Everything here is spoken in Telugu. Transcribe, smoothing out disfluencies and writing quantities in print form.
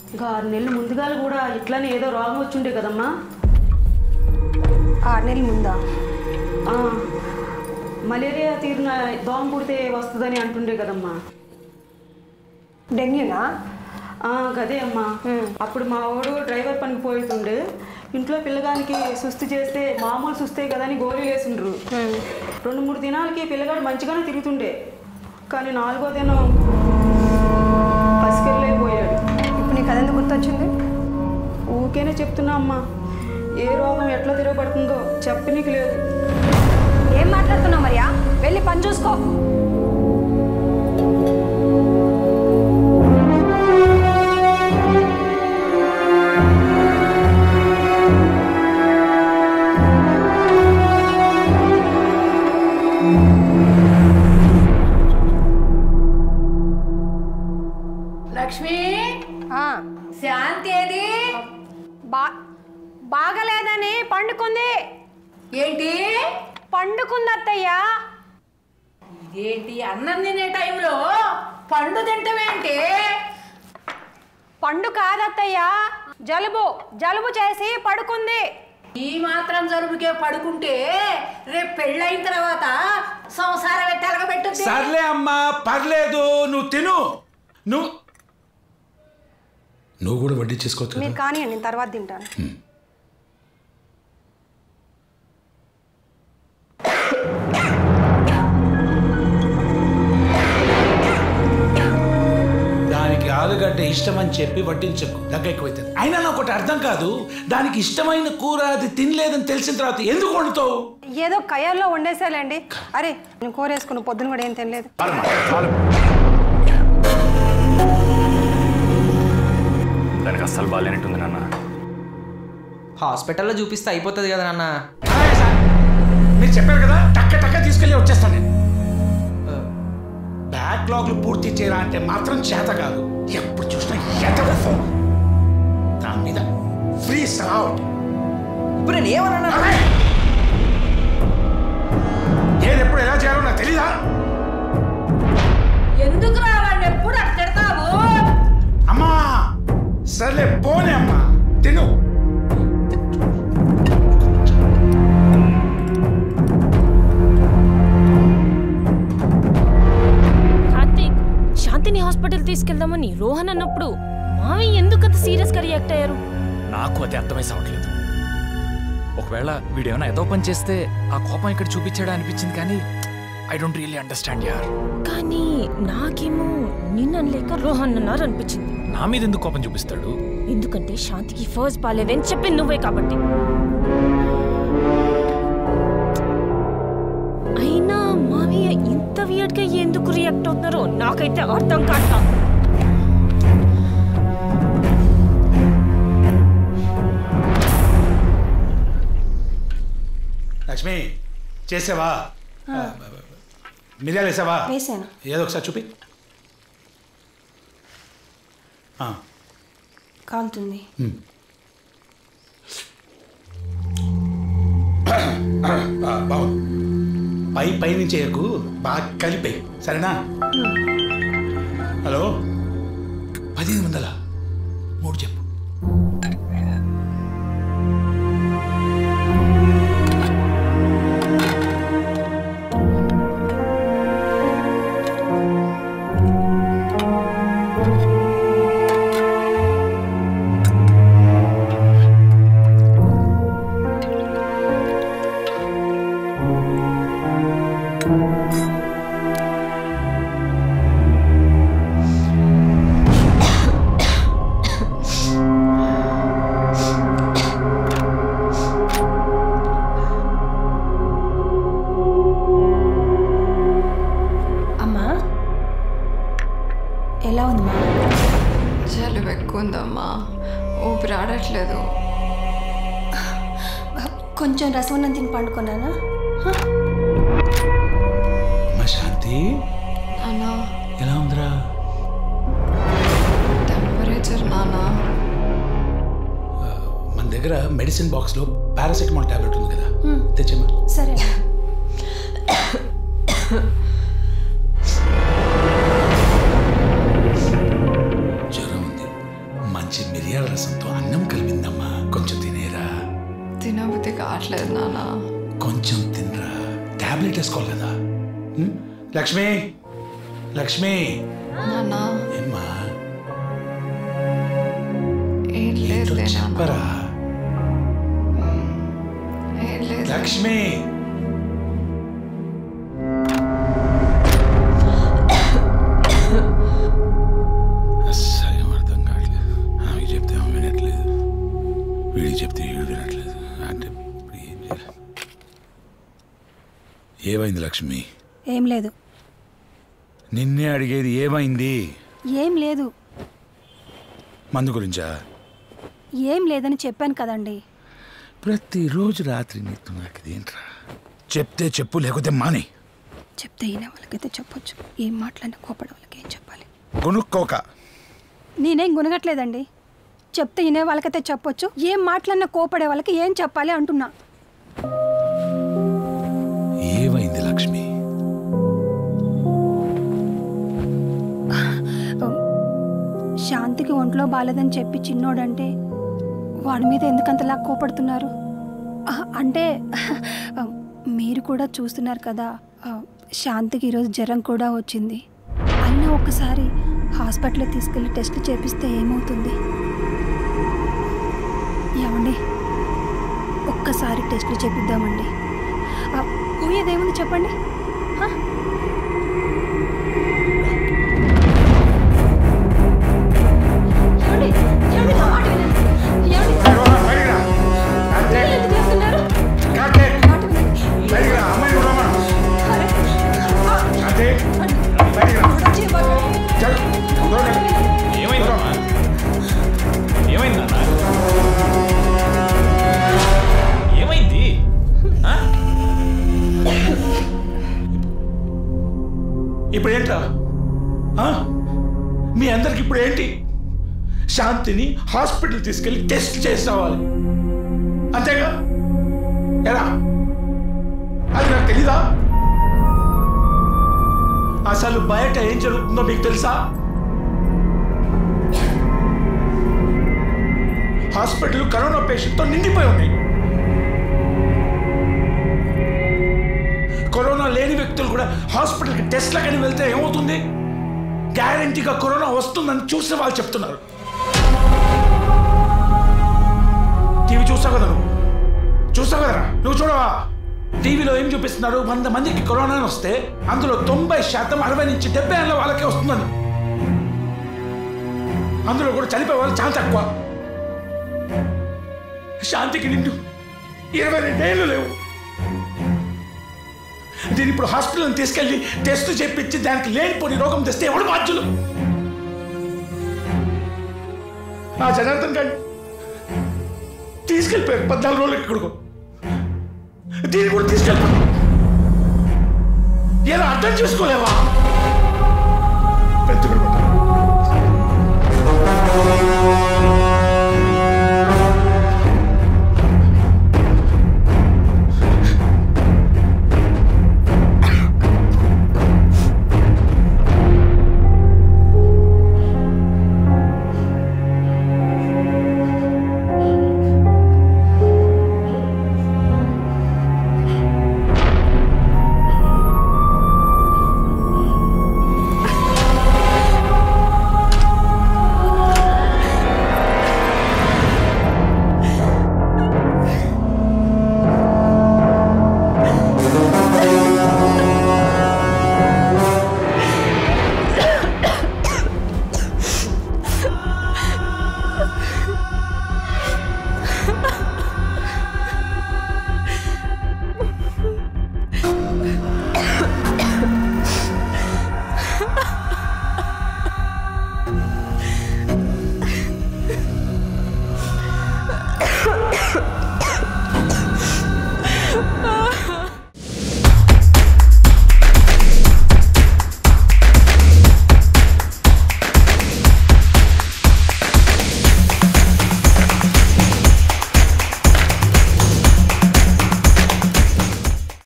6 నెలలు ముందుగా కూడా ఇట్లానే ఏదో రోగం వచ్చుండే కదమ్మా. 6 నెలల ముందా? మలేరియా తీరిన దోమ పుడితే వస్తుందని అంటుండే కదమ్మా. డెంగ్యూనా? గదే అమ్మా. అప్పుడు మా వాడు డ్రైవర్ పనికి పోతుండే, ఇంట్లో పిల్లగానికి సుస్థి చేస్తే మామూలు సుస్తే కదా అని గోళీలు వేసిండ్రు. 2-3 దినాలకి పిల్లగాడు మంచిగానే తిరుగుతుండే, కానీ 4వ దినం పసికెళ్ళైపోయాడు. ఇప్పుడు నీకు అదెందుకు గుర్తొచ్చింది? ఊకేనే చెప్తున్నా అమ్మా, ఏ రోగం ఎట్లా తిరగబడుతుందో చెప్పనీకి లేదు. ఏం మాట్లాడుతున్నావు మరియా? వెళ్ళి పని చూసుకో. లక్ష్మి, శాంతి ఏది? బాగలేదని పండుకుంది. ఏంటి పండుకుంది అత్తయ్య? ఇదేంటి అన్నం తినే టైంలో పండు తింటమేంటి? పండు కాదత్తయ్య, జలుబు చేసి పడుకుంది. ఈ మాత్రం జలుబుకే పడుకుంటే రేపు పెళ్ళైన తర్వాత సంసారం ఎట్టలగబెట్టు. సర్లే అమ్మా, పర్లేదు, నువ్వు తిను. నువ్వు కూడా వడ్డీ చేసుకోవచ్చు. మీరు కానీ నేను తర్వాత తింటాను. దానికి ఆలుగడ్డ ఇష్టమని చెప్పి వడ్డించకు, దగ్గర ఎక్కువైతుంది. అయినా నాకు ఒకటి అర్థం కాదు, దానికి ఇష్టమైన కూర అది తినలేదని తెలిసిన తర్వాత ఎందుకు వండుతావు? ఏదో కయ్యాల్లో వండేసాలేండి. అరే నేను కూర వేసుకుని పొద్దున కూడా ఏం తినలేదు. దానికి అస్సలు బాగాలేనట్టుంది నాన్న. హాస్పిటల్లో చూపిస్తే అయిపోతుంది కదా నాన్న. మీరు చెప్పారు కదా, టక్క తీసుకెళ్ళి వచ్చేస్తాను నేను. బ్యాక్లాగ్లు పూర్తి చేయరా అంటే మాత్రం చేత కాదు. ఎప్పుడు చూసినా ఎదవ ఫోన్, దాని మీద ఫ్రీ సౌండ్. ఇప్పుడు నేను ఏమన్నా ఏది ఎప్పుడు ఎలా చేయాలో నాకు తెలీదా? ఎందుకు రావాడిని ఎప్పుడు అట్టెడతావు? అమ్మా సర్లే పోనే అమ్మా, తిను. శాంతిని హాస్పిటల్ తీసుకెళ్దామని రోహన్ అన్నప్పుడు మావయ్య ఎందుకు అంత సీరియస్ గా రియాక్ట్ అయ్యారు? నాకు అది అర్థమై సావట్లేదు. ఒకవేళ వీడేమైనా ఏదో పని చేస్తే ఆ కోపం ఇక్కడ చూపించాడా అనిపించింది, కానీ ఐ డోంట్ రియల్లీ అండర్స్టాండ్ యార్. కానీ నాకేమో నిన్నలేక రోహన్ అన్నారు అనిపించింది. నా మీద ఎందుకు కోపం చూపిస్తాడు? ఎందుకంటే శాంతికి ఫస్ట్ బాలేదని చెప్పింది నువ్వే కాబట్టి. అయినా మావయ్య ఇంత వియర్డ్ గా ఎందుకు రియాక్ట్ అవుతున్నారో నాకైతే అర్థం కాదు. లక్ష్మి చేసావా? మిరియాలు వేసావా? వేసాను. ఏదో ఒకసారి చూపి. కాలుతుంది. బాగుంది. పై నుంచి ఎగు బాగా కలిపే, సరేనా? హలో, 1500 3 చెప్పు. ఎలా ఉందమ్మా? జలుబు ఎక్కువ ఉందమ్మా, ఊపిరి ఆడట్లేదు. కొంచెం రసమన్నం తిని పండుకున్నానా? శాంతి నానా ఎలా ఉందిరా? టెంపరేచర్ నానా. మన దగ్గర మెడిసిన్ బాక్స్లో పారాసెటమాల్ టాబ్లెట్ ఉంది కదా, తెచ్చమ్మా. సరే. జ్వరం ఉంది, మంచి మిరియాల రసంతో అన్నం కలిపిందమ్మా, కొంచెం తినేరా. తినబుద్ధి కావట్లేదు నాన్న. కొంచెం తినరా, టాబ్లెట్ వేసుకోవాలి కదా. లక్ష్మి, లక్ష్మి. నాన్న ఏమ్మా? ఏం లేదు చెప్పరా లక్ష్మి. అస్సలు అర్థం కావట్లేదు. ఆమె చెప్తే ఆమె వినట్లేదు, వీడికి చెప్తే వీడు వినట్లేదు. అంటే ఏం చేయాలి? ఏమైంది లక్ష్మి? ఏం లేదు. నిన్నే అడిగేది ఏమైంది? ఏం లేదు. మందు గురించా? ఏం లేదని చెప్పాను కదండి. ప్రతిరోజు రాత్రి నీతో నాకు ఇదేంట్రా? చెప్తే చెప్పు, లేకపోతే మానే. చెప్తే వినే వాళ్ళకైతే చెప్పొచ్చు, ఏం మాట్లాడినా కోపడే వాళ్ళకి ఏం చెప్పాలి? కొనుక్కోక. నేనేం గునగట్లేదండి. చెప్తే వినే వాళ్ళకైతే చెప్పొచ్చు, ఏం మాట్లాడినా కోపడే వాళ్ళకి ఏం చెప్పాలి అంటున్నా. ఏమైంది లక్ష్మి? శాంతికి ఒంట్లో బాలేదని చెప్పి చిన్నోడంటే వాడి మీద ఎందుకంతలా కోపడుతున్నారు? అంటే మీరు కూడా చూస్తున్నారు కదా, శాంతికి ఈరోజు జ్వరం కూడా వచ్చింది. అయినా ఒకసారి హాస్పిటల్కి తీసుకెళ్ళి టెస్ట్ చేపిస్తే ఏమవుతుంది? ఏమండి, ఒక్కసారి టెస్ట్లు చేపిద్దామండి. ఊయేదేముంది చెప్పండి. ఏమైంది? ఇప్పుడు ఏంట్రా? మీ అందరికి ఇప్పుడు ఏంటి? శాంతిని హాస్పిటల్ తీసుకెళ్లి టెస్ట్ చేసి రావాలి, అంతేగా? ఎలా? అది నాకు తెలీదా? అసలు బయట ఏం జరుగుతుందో మీకు తెలుసా? హాస్పిటల్ కరోనా పేషెంట్తో నిండిపోయి ఉన్నాయి. కరోనా లేని వ్యక్తులు కూడా హాస్పిటల్కి టెస్ట్లకని వెళ్తే ఏమవుతుంది? గ్యారంటీగా కరోనా వస్తుందని చూసిన వాళ్ళు చెప్తున్నారు. టీవీ చూస్తావు కదా నువ్వు? చూస్తావు కదరా? నువ్వు చూడవా? టీవీలో ఏం చూపిస్తున్నారు? 100 మందికి కరోనా వస్తే అందులో 90% 60 నుంచి 70 ఏళ్ళ వాళ్ళకే వస్తుందని. అందులో కూడా చనిపోయే వాళ్ళు చాలా తక్కువ. శాంతికి నిండు 22 ఏళ్ళు లేవు. దీన్ని ఇప్పుడు హాస్పిటల్ని తీసుకెళ్లి టెస్ట్ చేపించి దానికి లేనిపోని రోగం తెస్తే ఎవడు బాధ్యులు? ఆ జనార్దన్ గారిని తీసుకెళ్ళిపోయారు 14 రోజులకి ఇక్కడికి. దీన్ని కూడా తీసుకెళ్ళిపోయారు. ఎలా అర్థం చేసుకోలేవా? పెద్ద